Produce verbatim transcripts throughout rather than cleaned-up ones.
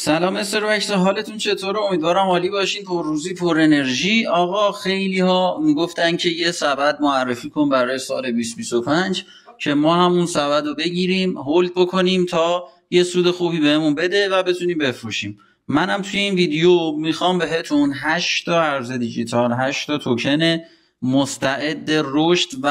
سلام مستر وکس، حالتون چطوره؟ امیدوارم عالی باشین، پر روزی پر انرژی. آقا خیلی ها میگفتن که یه سبد معرفی کن برای سال بیست بیست و پنج که ما همون سبد رو بگیریم هولد بکنیم تا یه سود خوبی بهمون بده و بتونیم بفروشیم. منم توی این ویدیو میخوام بهتون هشت تا ارز دیجیتال، هشت تا توکن مستعد رشد و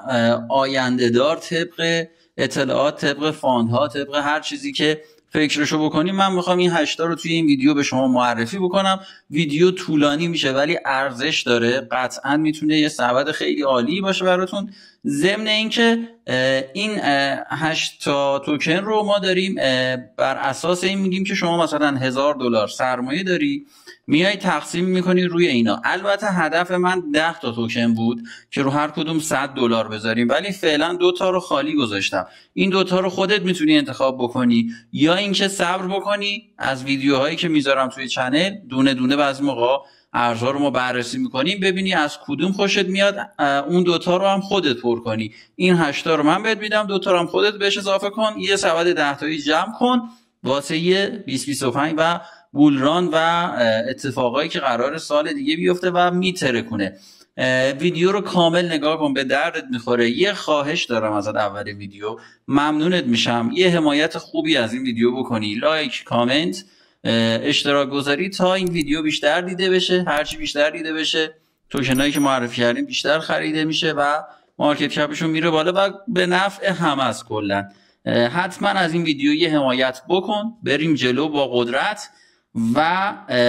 آینده دار طبق اطلاعات، طبق فاندها، طبق هر چیزی که فکرشو بکنیم، من میخوام این هشتا رو توی این ویدیو به شما معرفی بکنم. ویدیو طولانی میشه ولی ارزش داره، قطعا میتونه یه سبد خیلی عالی باشه براتون. ضمن اینکه این هشت تا توکن رو ما داریم بر اساس این میگیم که شما مثلا هزار دلار سرمایه داری، میای تقسیم میکنی روی اینا. البته هدف من ده تا توکن بود که رو هر کدوم صد دلار بذاریم، ولی فعلا دو تا رو خالی گذاشتم. این دو تا رو خودت میتونی انتخاب بکنی یا اینکه صبر بکنی از ویدیوهایی که میذارم توی چنل، دونه دونه بعضی موقع ارزها رو ما بررسی میکنیم، ببینی از کدوم خوشت میاد، اون دوتا رو هم خودت پر کنی. این هشتا رو من بهت میدم، دوتا رو هم خودت بهش اضافه کن، یه سبد ده تایی جمع کن واسه یه بیست بیست و پنج و بولران و اتفاقایی که قرار سال دیگه بیفته و میترکونه. ویدیو رو کامل نگاه کن، به دردت میخوره. یه خواهش دارم ازت اول ویدیو، ممنونت میشم یه حمایت خوبی از این ویدیو بکنی، لایک، کامنت، اشتراک گذاری تا این ویدیو بیشتر دیده بشه. هرچی بیشتر دیده بشه توکنایی که معرفی کردیم بیشتر خریده میشه و مارکت کپشون میره بالا و به نفع همه است. کلا حتما از این ویدیو یه حمایت بکن، بریم جلو با قدرت. و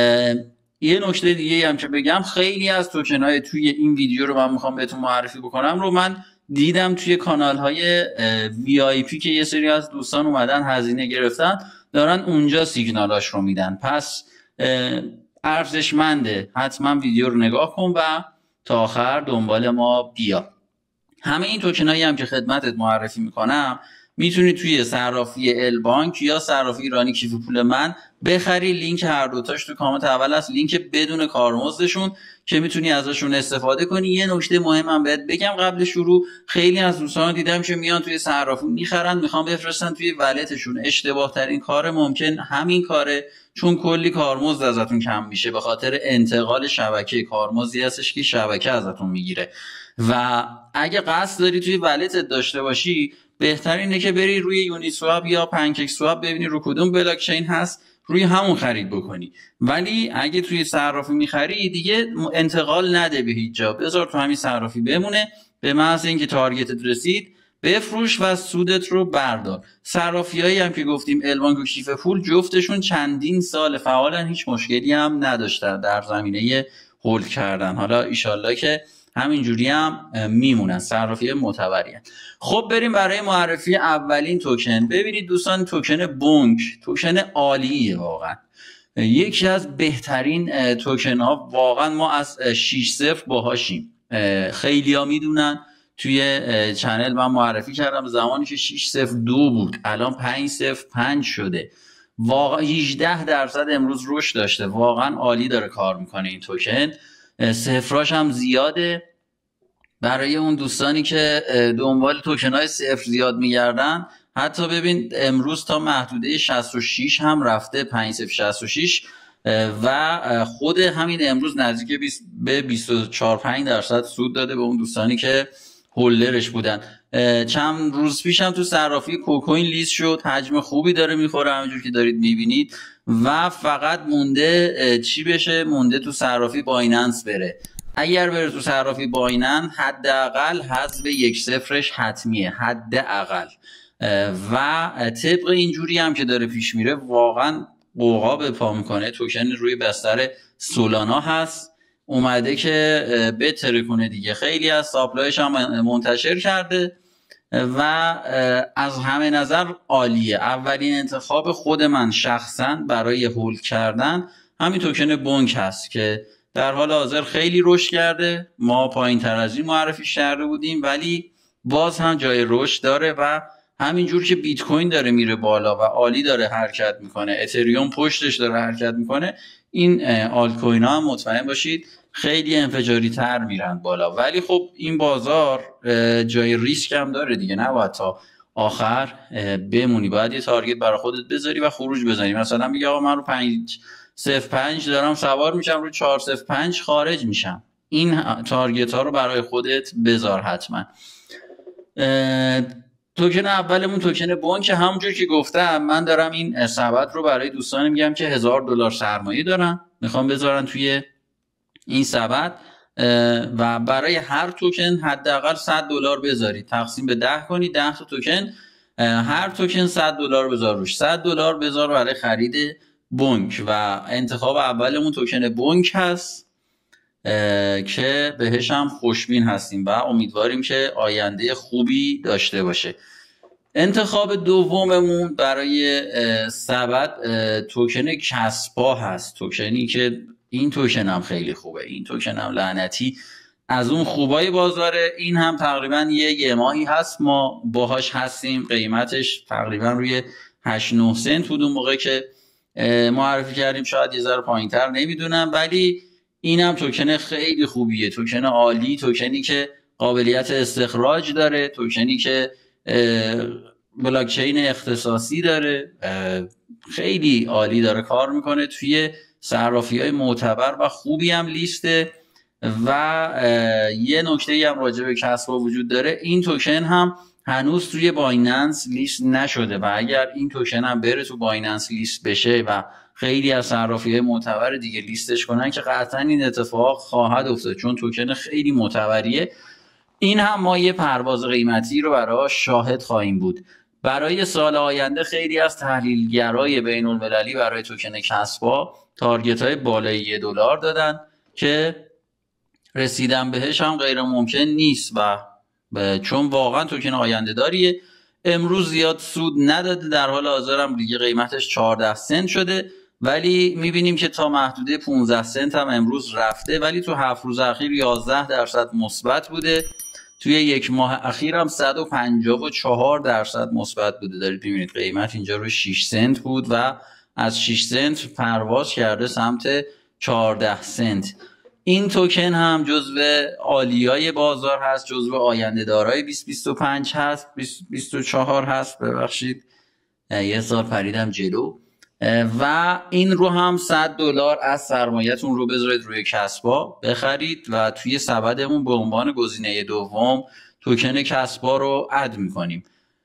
یه نکته دیگه هم که بگم، خیلی از توکنای توی این ویدیو رو من میخوام بهتون معرفی بکنم رو من دیدم توی کانال های وی آی پی که یه سری از دوستان اومدن هزینه گرفتن، دارن اونجا سیگنالاش رو میدن. پس ارزشمنده، حتما ویدیو رو نگاه کن و تا آخر دنبال ما بیا. همه این توکنایی هم که خدمتت معرفی میکنم میتونی توی صرافی ال بانک یا صرافی ایرانی کیف پول من بخری. لینک هر دوتاش تو کامنت اول هست، لینک بدون کارمزدشون که میتونی ازشون استفاده کنی. یه نکته مهمم بهت بگم قبل شروع، خیلی از دوستان دیدم که میان توی صرافی میخرن میخوان بفرستن توی ولتشون. اشتباه ترین کار ممکن همین کاره، چون کلی کارمزد ازتون کم میشه به خاطر انتقال شبکه. کارمزدی هستش که شبکه ازتون میگیره و اگه قصد داری توی ولتت داشته باشی، بهتر اینه که بری روی یونی سواب یا پنکیک سواب ببینی رو کدوم بلاک چین هست، روی همون خرید بکنی. ولی اگه توی صرافی میخری دیگه انتقال نده به هیچ جا، بذار تو همین صرافی بمونه. به محض اینکه تارگتت رسید بفروش و سودت رو بردار. صرافیایی هم که گفتیم ال بانک و کیف پول، جفتشون چندین سال فعالن، هیچ مشکلی هم نداشتن در زمینه هولد کردن. حالا ایشالله که همین جوری هم میمونن، صرافی معتبری. خب بریم برای معرفی اولین توکن. ببینید دوستان، توکن بونک توکن عالیه، واقعا یکی از بهترین توکن ها. واقعا ما از شش صفر باهاشیم، خیلی ها میدونن. توی چنل من معرفی کردم زمانی که شش صفر دو بود، الان پنج صفر پنج شده. واقعا هجده درصد امروز رشد داشته. واقعا عالی داره کار میکنه این توکن. صفراش هم زیاده. برای اون دوستانی که دنبال توکن‌های صفر زیاد میگردن، حتی ببین امروز تا محدوده شصت و شش هم رفته، پنج صفر شصت و شش، و خود همین امروز نزدیک به بیست و چهار پنج درصد سود داده به اون دوستانی که هولدرش بودن. چند روز پیش هم تو صرافی کوکوین لیست شد، حجم خوبی داره میخوره همونجور که دارید میبینید و فقط مونده چی بشه؟ مونده تو صرافی بایننس بره. اگر بره تو صرافی بایننس حداقل حذف یک صفرش حتمیه، حداقل. و طبق اینجوری هم که داره پیش میره واقعا قوقا به پا میکنه. توکن روی بستر سولانا هست، اومده که بتره کنه دیگه. خیلی از ساپلایش هم منتشر کرده و از همه نظر عالیه. اولین انتخاب خود من شخصا برای هولد کردن همین توکن بونک هست که در حال حاضر خیلی رشد کرده. ما پایین تر از این معرفی کرده بودیم ولی باز هم جای رشد داره و همینجور که بیت کوین داره میره بالا و عالی داره حرکت میکنه، اتریوم پشتش داره حرکت میکنه، این آلت کوین ها هم مطمئن باشید خیلی انفجاری تر میرن بالا. ولی خب این بازار جای ریسک هم داره دیگه، نباید تا آخر بمونی. باید یه تارگت برای خودت بذاری و خروج بزنی. مثلا میگه آقا من رو پنج صفر پنج دارم سوار میشم، رو چهار صفر پنج خارج میشم. این تارگت ها رو برای خودت بذار حتما. توکن اولمون توکن بانک، همونجور که گفتم من دارم این سبد رو برای دوستان میگم که هزار دلار سرمایه دارن، میخوام بذارن توی این سبد و برای هر توکن حداقل صد دلار بذارید، تقسیم به ده کنید، ده تا توکن، هر توکن صد دلار بذار روش، صد دلار بذار برای خرید بانک. و انتخاب اولمون توکن بانک هست که بهش هم خوشبین هستیم و امیدواریم که آینده خوبی داشته باشه. انتخاب دوممون برای سبد توکن کسپا هست، توکنی که این توکن هم خیلی خوبه، این توکن هم لعنتی از اون خوبای بازاره. این هم تقریبا یه یه ماهی هست ما باهاش هستیم، قیمتش تقریبا روی هشت نه سنت بود اون موقع که معرفی کردیم، شاید یه ذره پایین‌تر نمیدونم، ولی این هم توکن خیلی خوبیه، توکن عالی، توکنی که قابلیت استخراج داره، توکنی که بلاکچین اختصاصی داره، خیلی عالی داره کار میکنه، توی صرافی‌های معتبر و خوبی هم لیسته. و یه نکته هم راجع به کسبا وجود داره، این توکن هم هنوز توی بایننس لیست نشده و اگر این توکن هم بره تو بایننس لیست بشه و خیلی از صرافی‌های معتبر دیگه لیستش کنن که قطعا این اتفاق خواهد افتاد، چون توکن خیلی معتبریه. این هم ما یه پرواز قیمتی رو براش شاهد خواهیم بود. برای سال آینده خیلی از تحلیلگرای بین المللی برای توکن کسبا تارگت های بالای یه دلار دادن که رسیدن بهش هم غیر ممکن نیست و چون واقعا توکن آینده داریه. امروز زیاد سود نداده، در حال حاضر هم دیگه قیمتش چهارده سنت شده، ولی میبینیم که تا محدوده پانزده سنت هم امروز رفته، ولی تو هفت روز اخیر یازده درصد مثبت بوده، توی یک ماه اخیر هم صد و پنجاه و چهار درصد مثبت بوده. دارید ببینید قیمت اینجا رو شش سنت بود و از شش سنت پرواز کرده سمت چهارده سنت. این توکن هم جزو عالیای بازار هست، جزو آینده دارای بیست بیست و پنج هست، بیست بیست و چهار هست، ببخشید یه سال پریدم جلو. و این رو هم صد دلار از سرمایه‌تون رو بذارید روی کسبا بخرید و توی سبدمون به عنوان گزینه دوم توکن کسبا رو اد میکنیم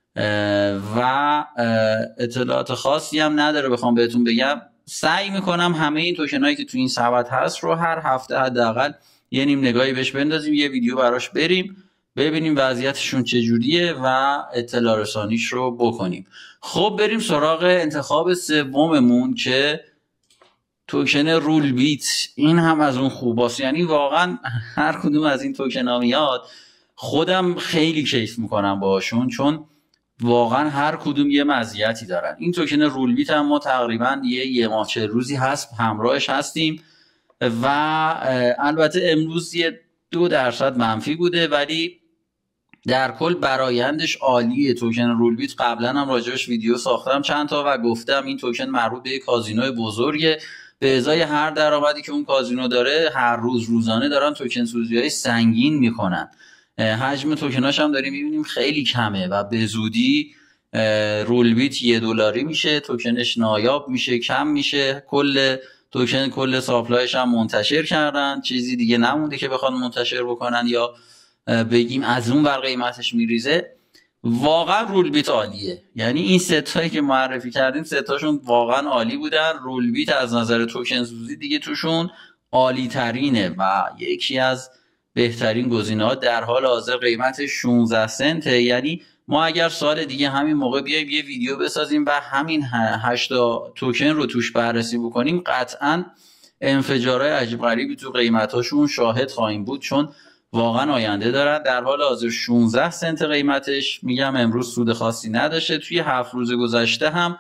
و اطلاعات خاصی هم نداره بخوام بهتون بگم. سعی میکنم همه این توکن هایی که توی این سبد هست رو هر هفته حداقل یه نیم نگاهی بهش بندازیم، یه ویدیو براش بریم ببینیم وضعیتشون چجوریه و اطلاع رسانیش رو بکنیم. خب بریم سراغ انتخاب سوممون که توکن رول بیت. این هم از اون خوباست، یعنی واقعا هر کدوم از این توکن ها میاد خودم خیلی کیف میکنم باهاشون، چون واقعا هر کدوم یه مزیتی دارن. این توکن رول بیت هم ما تقریبا یه یه ماه چه روزی هست همراهش هستیم و البته امروز یه دو درصد منفی بوده، ولی در کل برایندش عالیه. توکن رول بیت قبلا هم راجعش ویدیو ساختم چند تا و گفتم این توکن مربوط به کازینو بزرگه، به ازای هر درآمدی که اون کازینو داره هر روز روزانه دارن توکن سوزی‌های سنگین میکنن. حجم توکناش هم داریم میبینیم خیلی کمه و به زودی رول بیت یه دلاری میشه، توکنش نایاب میشه، کم میشه، کل توکن کل ساپلایش هم منتشر کردن، چیزی دیگه نمونده که بخوان منتشر بکنن یا بگیم از اون ور قیمتش میریزه. واقعا رول بیت عالیه، یعنی این ستایی که معرفی کردیم ستاشون واقعا عالی بودن. رول بیت از نظر توکن سوزی دیگه توشون عالی ترینه و یکی از بهترین گزینه‌ها. در حال حاضر قیمت شانزده سنته، یعنی ما اگر سال دیگه همین موقع بیایم یه ویدیو بسازیم و همین هشت توکن رو توش بررسی بکنیم قطعا انفجارهای عجیب غریبی تو قیمتاشون شاهد خواهیم بود، چون واقعا آینده دارن. در حال حاضر شانزده سنت قیمتش، میگم امروز سود خاصی نداشته، توی هفت روز گذشته هم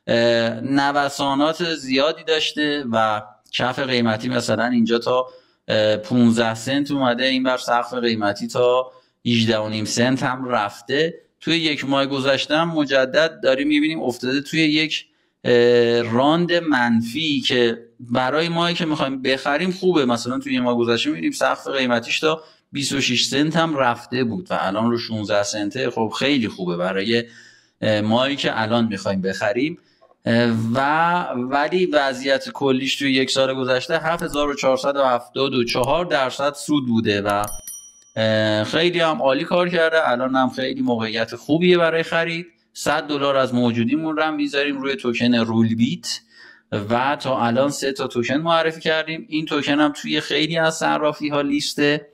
نوسانات زیادی داشته و کف قیمتی مثلا اینجا تا پانزده سنت اومده، این بر سقف قیمتی تا هجده و نیم سنت هم رفته. توی یک ماه گذشته هم مجدد داریم میبینیم افتاده توی یک راند منفی که برای ماهی که میخوایم بخریم خوبه. مثلا توی یک ماه گذشته میبینیم سقف قیمتیش تا بیست و شش سنت هم رفته بود و الان رو شانزده سنته. خب خیلی خوبه برای مایی که الان میخوایم بخریم. و ولی وضعیت کلیش توی یک سال گذشته هفت هزار و چهارصد و هفتاد و چهار درصد سود بوده و خیلی هم عالی کار کرده. الان هم خیلی موقعیت خوبیه برای خرید. صد دلار از موجودیمون رو میذاریم روی توکن رول بیت و تا الان سه تا توکن معرفی کردیم. این توکن هم توی خیلی از صرافی ها لیسته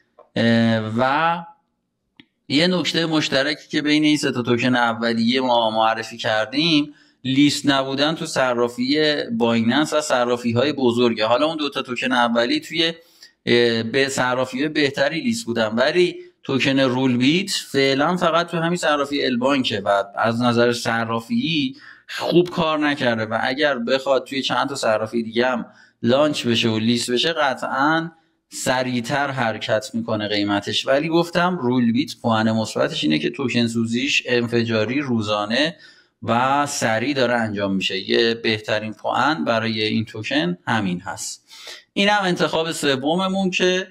و یه نکته مشترکی که بین این سه تا توکن اولیه ما معرفی کردیم لیست نبودن تو صرافی بایننس و صرافی های بزرگه. حالا اون دو تا توکن اولی توی به صرافی های بهتری لیست بودن ولی توکن رول بیت فعلا فقط تو همین صرافی البانکه و از نظر صرافی خوب کار نکرده و اگر بخواد توی چند تا صرافی دیگه هم لانچ بشه و لیست بشه قطعاً سریعتر حرکت میکنه قیمتش. ولی گفتم رول بیت پوان مثبتش اینه که توکن سوزیش انفجاری روزانه و سریع داره انجام میشه. یه بهترین پوان برای این توکن همین هست. این هم انتخاب سوممون که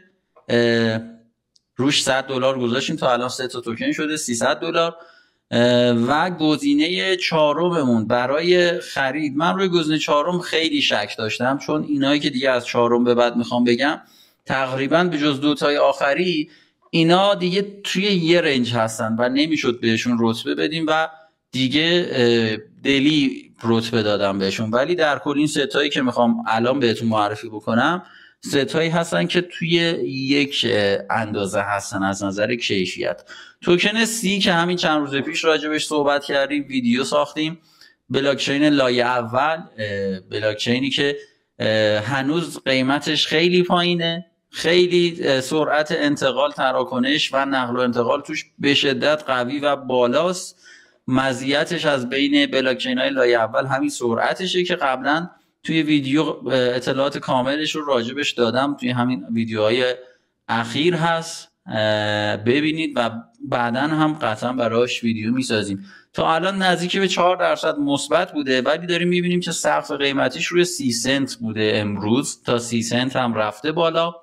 روش صد دلار گذاشتیم تا الان سه تا توکن شده سیصد دلار. و گزینه چهارممون برای خرید، من روی گزینه چهارم خیلی شک داشتم چون اینایی که دیگه از چهارم به بعد میخوام بگم تقریبا به جز دوتای آخری اینا دیگه توی یه رنج هستن و نمیشد بهشون رتبه بدیم و دیگه دلی رتبه دادم بهشون. ولی در کل این ستایی که میخوام الان بهتون معرفی بکنم ستایی هستن که توی یک اندازه هستن از نظر کیفیت. توکن سی که همین چند روز پیش راجبش صحبت کردیم، ویدیو ساختیم. بلاکچین لایه اول، بلاکچینی که هنوز قیمتش خیلی پایینه، خیلی سرعت انتقال، تراکنش و نقل و انتقال توش به شدت قوی و بالاست. مزیتش از بین بلاکچین های لایه اول همین سرعتشه که قبلا توی ویدیو اطلاعات کاملش رو راجبش دادم، توی همین ویدیوهای اخیر هست ببینید و بعدا هم قطعا براش ویدیو میسازیم. تا الان نزدیک به چهار درصد مثبت بوده ولی داریم میبینیم که سقف قیمتیش روی سی سنت بوده، امروز تا سی سنت هم رفته بالا.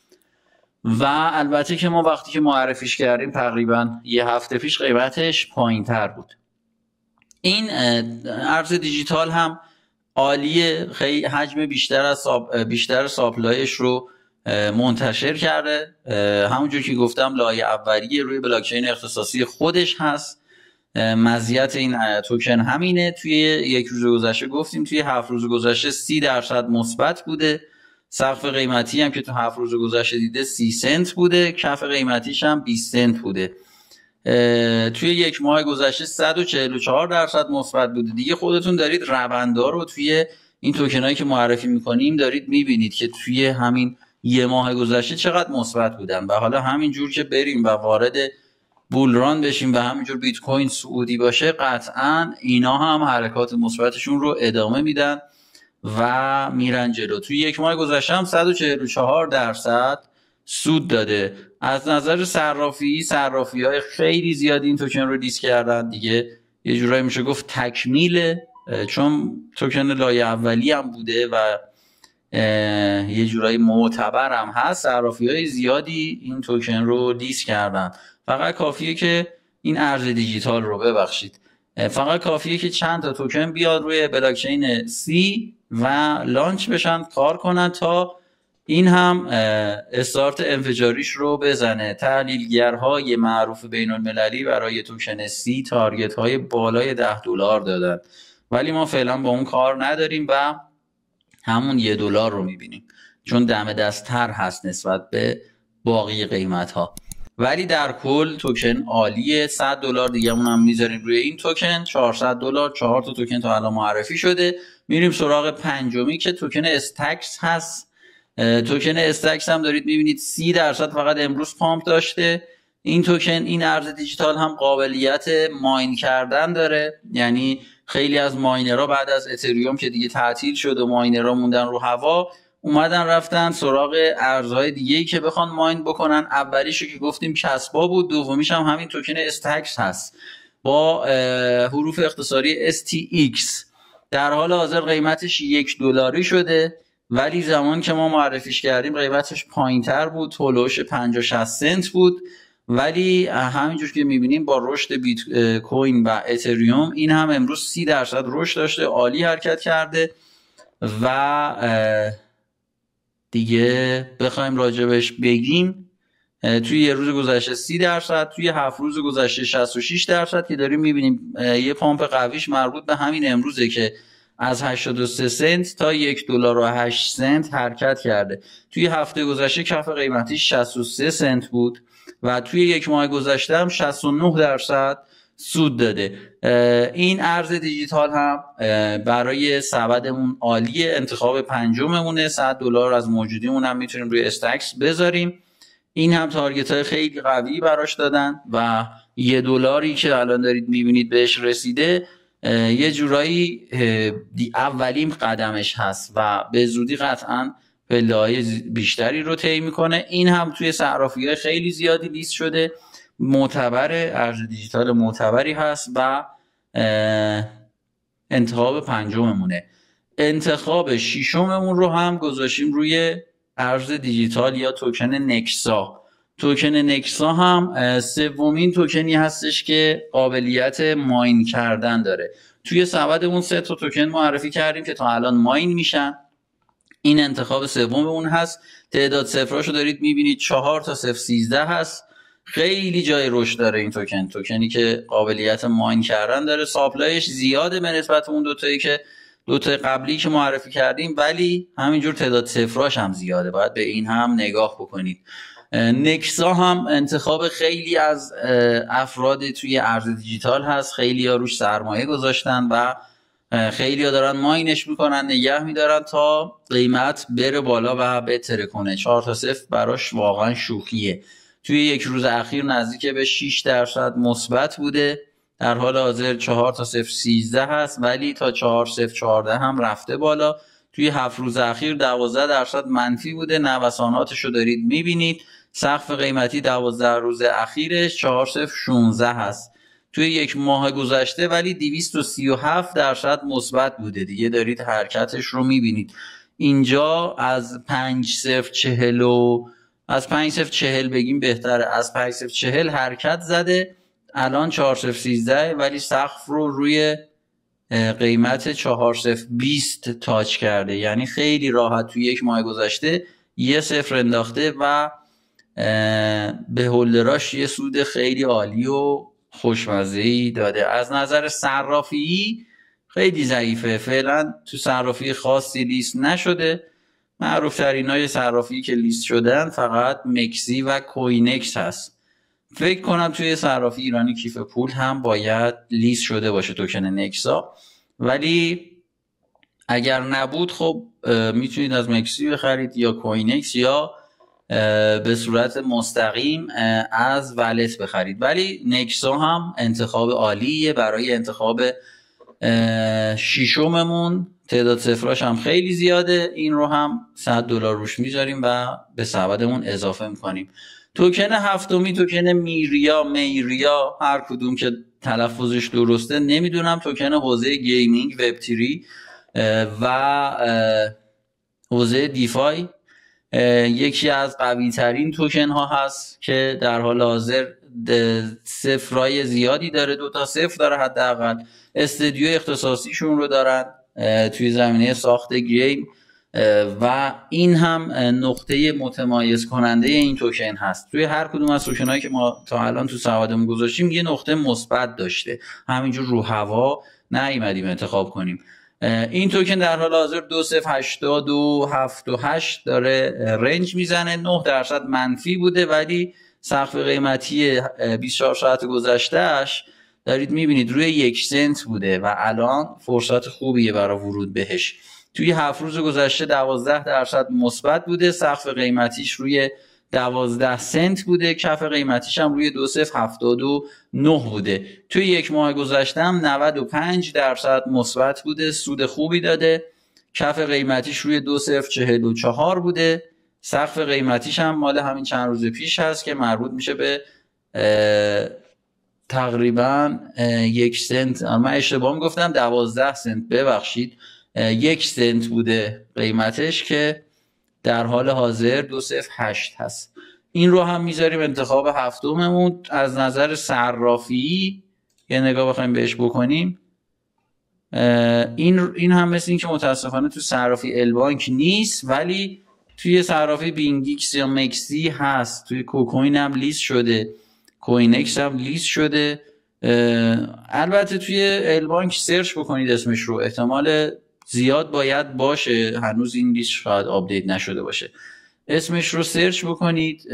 و البته که ما وقتی که معرفیش کردیم تقریبا یه هفته پیش قیمتش پایین تر بود. این ارز دیجیتال هم عالیه، خیلی حجم بیشتر از ساب... بیشتر ساپلایش رو منتشر کرده. همونجور که گفتم لایه اولیه روی بلاکچین اختصاصی خودش هست. مزیت این توکن همینه. توی یک روز گذشته گفتیم توی هفت روز گذشته سی درصد مثبت بوده. سقف قیمتی هم که تو هفت روز گذشته دیده سی سنت بوده، کف قیمتیش هم بیست سنت بوده. توی یک ماه گذشته صد و چهل و چهار درصد مثبت بوده. دیگه خودتون دارید روندها رو توی این توکنایی که معرفی میکنیم دارید میبینید که توی همین یه ماه گذشته چقدر مثبت بودن و حالا همینجور که بریم و وارد بولران بشیم و همینجور بیت کوین سعودی باشه قطعا اینا هم حرکات مثبتشون رو ادامه میدن و میرن جلو. توی یک ماه گذشته هم صد و چهل و چهار درصد سود داده. از نظر صرافی صرافی های خیلی زیادی این توکن رو لیست کردن دیگه، یه جورایی میشه گفت تکمیله چون توکن لایه اولی هم بوده و یه جورایی معتبر هم هست. صرافی های زیادی این توکن رو لیست کردن. فقط کافیه که این ارز دیجیتال رو ببخشید فقط کافیه که چند تا توکن بیاد روی بلاکچین سی و لانچ بشن کار کنن تا این هم استارت انفجاریش رو بزنه. تحلیلگرهای معروف بین المللی برای توکن سی تارگت های بالای ده دلار دادن ولی ما فعلا با اون کار نداریم و همون یه دلار رو میبینیم چون دم دست تر هست نسبت به باقی قیمت ها. ولی در کل توکن عالیه. صد دلار دیگه هم میذاریم روی این توکن. چهارصد دلار، چهار تا توکن تا الان معرفی شده. میریم سراغ پنجمی که توکن استکس هست. توکن استکس هم دارید میبینید سی درصد فقط امروز پامپ داشته. این توکن، این ارز دیجیتال هم قابلیت ماین کردن داره، یعنی خیلی از ماینرها بعد از اتریوم که دیگه تعطیل شد و ماینرها موندن رو هوا اومدن رفتن سراغ ارزهای دیگه‌ای که بخوان ماین بکنن. اولیشو که گفتیم کسبا بود، دومیش هم همین توکن استکس هست با حروف اختصاری اس تی ایکس. در حال حاضر قیمتش یک دلاری شده ولی زمان که ما معرفیش کردیم قیمتش پایین تر بود، هولوش پنجاه شصت سنت بود. ولی همینجور که میبینیم با رشد بیت کوین و اتریوم این هم امروز سی درصد رشد داشته، عالی حرکت کرده. و دیگه بخوایم راجبش بگیم، توی یه روز گذشته سی درصد، توی هفت روز گذشته شصت و شش درصد که داریم میبینیم. یه پامپ قویش مربوط به همین امروزه که از هشتاد و سه سنت تا یک دلار و هشت سنت حرکت کرده. توی هفته گذشته کف قیمتیش شصت و سه سنت بود و توی یک ماه گذشته هم شصت و نه درصد سود داده. این ارز دیجیتال هم برای سبدمون عالیه، انتخاب پنجممونه. صد دلار از موجودیمون هم میتونیم روی استکس بذاریم. این هم تارگت های خیلی قوی براش دادن و یه دلاری که الان دارید میبینید بهش رسیده، یه جورایی اولین قدمش هست و به زودی قطعا پله‌های بیشتری رو طی میکنه. این هم توی صرافی‌های خیلی زیادی لیست شده، معتبر، ارز دیجیتال معتبری هست و انتخاب پنجممونه. انتخاب ششممون رو هم گذاشتیم روی ارز دیجیتال یا توکن نکسا. توکن نکسا هم سومین توکنی هستش که قابلیت ماین کردن داره. توی سبدمون سه تا توکن معرفی کردیم که تا الان ماین میشن. این انتخاب سوممون هست. تعداد صفراشو دارید میبینید، چهار تا صفر سیزده هست. خیلی جای رشد داره این توکن، توکنی که قابلیت ماین کردن داره. ساپلایش زیاده به نسبت اون دوتایی که دوتا قبلی که معرفی کردیم، ولی همینجور تعداد صفراش هم زیاده، باید به این هم نگاه بکنید. نکسا هم انتخاب خیلی از افراد توی ارز دیجیتال هست، خیلی ها روش سرمایه گذاشتن و خیلی ها دارن ماینش میکنن، نگه میدارن تا قیمت بره بالا و بتره کنه. چهار تا صفر براش واقعا شوخیه. توی یک روز اخیر نزدیک به شش درصد مثبت بوده، در حال حاضر چهار تا صفر سیزده هست ولی تا چهار صفر چهارده هم رفته بالا. توی هفت روز اخیر دوازده درصد منفی بوده، نوساناتش رو دارید میبینید. سقف قیمتی دوازده روز اخیرش چهار صفر شانزده هست. توی یک ماه گذشته ولی دویست و سی و هفت درصد مثبت بوده، دیگه دارید حرکتش رو میبینید. اینجا از پنج صفر چهل و از پنج صفر چهل بگیم بهتره، از پنج صفر چهل حرکت زده، الان چهار صفر سیزده ولی سقف رو روی قیمت چهار صفر بیست تاچ کرده. یعنی خیلی راحت توی یک ماه گذشته یه صفر انداخته و به هولدراش یه سود خیلی عالی و خوشمزه‌ای داده. از نظر صرافی خیلی ضعیفه، فعلا تو صرافی خاصی لیست نشده. معروف ترین های صرافی که لیست شدن فقط مکسی و کوینکس هست. فکر کنم توی صرافی ایرانی کیف پول هم باید لیست شده باشه توکن نکسا، ولی اگر نبود خب میتونید از مکسی بخرید یا کوینکس یا به صورت مستقیم از ولت بخرید. ولی نکسا هم انتخاب عالیه برای انتخاب ششممون. تعداد صفراش هم خیلی زیاده، این رو هم صد دلار روش میذاریم و به سبدمون اضافه میکنیم. توکن هفتمی توکن میریا میریا هر کدوم که تلفظش درسته نمیدونم، توکن حوزه گیمینگ، وب تری و حوزه دیفای، یکی از قوی ترین توکن ها هست که در حال حاضر صفرای زیادی داره، دو تا صفر داره حداقل. استودیو اختصاصیشون رو دارن توی زمینه ساخت گیم و این هم نقطه متمایز کننده این توکن هست. توی هر کدوم از توکن هایی که ما تا الان تو سوادمون گذاشتیم یه نقطه مثبت داشته، همینجور رو هوا نیومدیم انتخاب کنیم. این توکن در حال حاضر دو صفر هشتاد و هفت و هشت داره رنج میزنه، نه درصد منفی بوده ولی سقف قیمتی بیست و چهار ساعت گذشتهش دارید میبینید روی یک سنت بوده و الان فرصت خوبیه برای ورود بهش. توی هفت روز گذشته دوازده درصد مثبت بوده، سقف قیمتیش روی دوازده سنت بوده، کف قیمتیش هم روی دو صفر هفتاد و نه بوده. توی یک ماه گذشته هم نود و پنج درصد مثبت بوده، سود خوبی داده. کف قیمتیش روی دو صفر چهل و چهار بوده، سقف قیمتیش هم مال همین چند روز پیش هست که مربوط میشه به تقریبا یک سنت. من اشتباه میگفتم دوازده سنت، ببخشید یک سنت بوده قیمتش که در حال حاضر دو صفر هشت هست. این رو هم میذاریم انتخاب هفتممون. از نظر صرافی یه نگاه بخوایم بهش بکنیم، این این هم مثل این که متاسفانه تو صرافی البانک نیست، ولی توی صرافی بینگیکس یا مکسی هست، توی کوکوین هم لیست شده، کوینکس هم لیست شده. البته توی البانک سرچ بکنید اسمش رو، احتمال زیاد باید باشه، هنوز این لیست شاید آپدیت نشده باشه. اسمش رو سرچ بکنید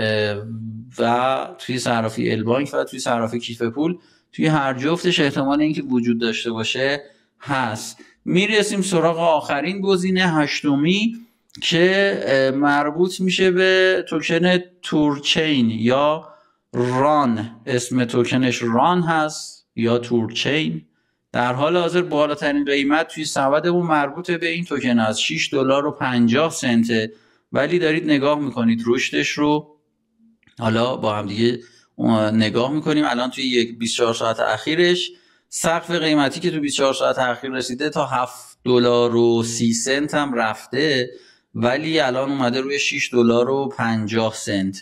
و توی صرافی البانک و توی صرافی کیف پول، توی هر جفتش احتمال اینکه وجود داشته باشه هست. میرسیم سراغ آخرین گزینه، هشتمی، که مربوط میشه به توکن تورچین یا ران. اسم توکنش ران هست یا تورچین. در حال حاضر بالاترین قیمت توی سبدمون مربوط به این توکن هست، شش دلار و پنجاه سنته، ولی دارید نگاه میکنید رشدش رو. حالا با هم دیگه نگاه میکنیم. الان توی یک بیست و چهار ساعت اخیرش سقف قیمتی که تو بیست و چهار ساعت اخیر رسیده تا هفت دلار و سی سنت هم رفته، ولی الان اومده روی شش دلار و پنجاه سنت.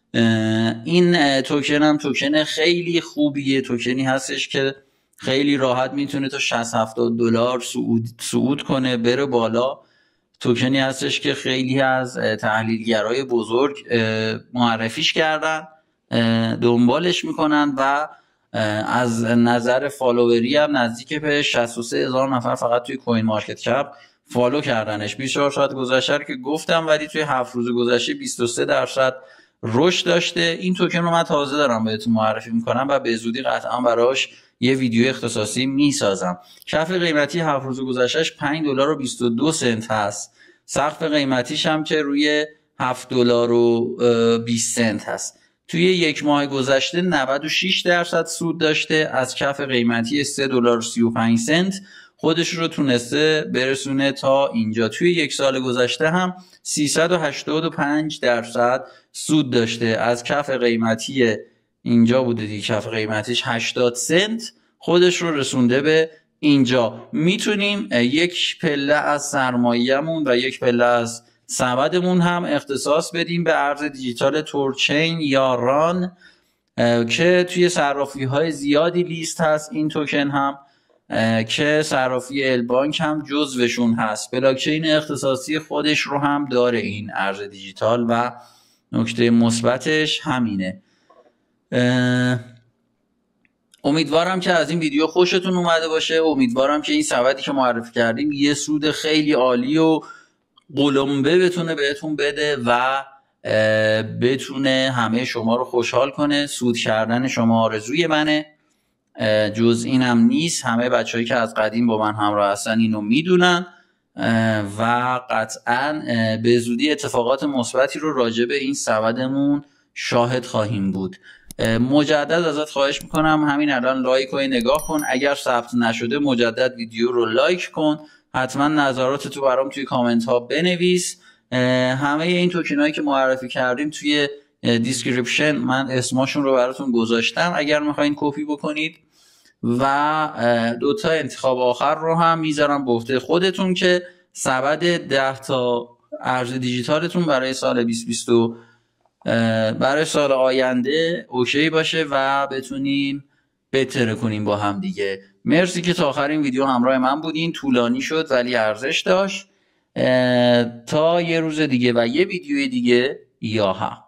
این توکن هم توکن خیلی خوبیه، توکنی هستش که خیلی راحت میتونه تا شصت هفتاد دلار صعود صعود کنه، بره بالا. توکنی هستش که خیلی از تحلیلگرای بزرگ معرفیش کردن، دنبالش میکنن و از نظر فالووری هم نزدیک به شصت و سه هزار نفر فقط توی کوین مارکت کپ فالو کردنش. بیست و چهار ساعت گذشته که گفتم، ولی توی هفت روز گذشته بیست و سه درصد رشد داشته. این توکن رو من تازه دارم بهتون معرفی میکنم و به زودی قطعا براش یه ویدیو اختصاصی میسازم. کف قیمتی هفت روز گذشتهش پنج دلار و بیست و دو سنت هست. سقف قیمتیش هم که روی هفت دلار و بیست سنت هست. توی یک ماه گذشته نود و شش درصد سود داشته، از کف قیمتی سه دلار و سی و پنج سنت خودش رو تونسته برسونه تا اینجا. توی یک سال گذشته هم سیصد و هشتاد و پنج درصد سود داشته، از کف قیمتی اینجا بوده دیگه، کف قیمتیش هشتاد سنت خودش رو رسونده به اینجا. میتونیم یک پله از سرمایه‌مون و یک پله از سبدمون هم اختصاص بدیم به ارز دیجیتال تورچین یا ران که توی صرافی های زیادی لیست هست. این توکن هم که صرافی البانک هم جزوشون هست. بلاکچین اختصاصی خودش رو هم داره این ارز دیجیتال و نکته مثبتش همینه. امیدوارم که از این ویدیو خوشتون اومده باشه. امیدوارم که این سبدی که معرفی کردیم یه سود خیلی عالی و قلمبه بتونه بهتون بده و بتونه همه شما رو خوشحال کنه. سود کردن شما آرزوی منه، جز اینم نیست. همه بچه‌هایی که از قدیم با من همراه هستن اینو میدونن و قطعا به زودی اتفاقات مثبتی رو راجع به این سبدمون شاهد خواهیم بود. مجدد ازت خواهش میکنم همین الان لایک و نگاه کن. اگر ثبت نشده مجدد ویدیو رو لایک کن. حتما نظرات تو برام توی کامنت ها بنویس. همه این توکن هایی که معرفی کردیم توی دیسکریپشن من اسماشون رو براتون گذاشتم اگر میخواین کپی بکنید، و دوتا انتخاب آخر رو هم میذارم به عهده خودتون که سبد ده تا ارز دیجیتالتون برای سال بیست و بیست برای سال آینده اوکی باشه و بتونیم بهتر کنیم با هم دیگه. مرسی که تا آخر این ویدیو همراه من بودین. طولانی شد ولی ارزش داشت. تا یه روز دیگه و یه ویدیوی دیگه. یا هم